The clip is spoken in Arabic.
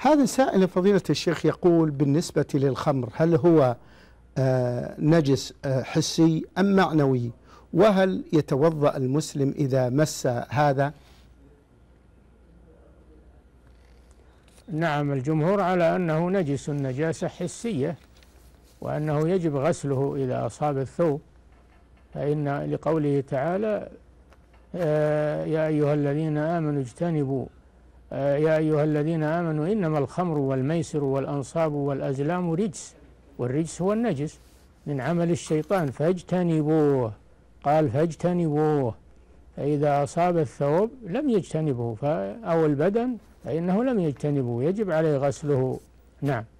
هذا سائل فضيلة الشيخ يقول بالنسبة للخمر هل هو نجس حسي أم معنوي؟ وهل يتوضأ المسلم إذا مس هذا؟ نعم، الجمهور على أنه نجس نجاسة حسية، وأنه يجب غسله إذا أصاب الثوب، فإن لقوله تعالى يا أيها الذين آمنوا اجتنبوا يا أيها الذين آمنوا إنما الخمر والميسر والأنصاب والأزلام رجس، والرجس هو النجس من عمل الشيطان فاجتنبوه، قال فاجتنبوه، فإذا أصاب الثوب لم يجتنبه أو البدن فإنه لم يجتنبه، يجب عليه غسله. نعم.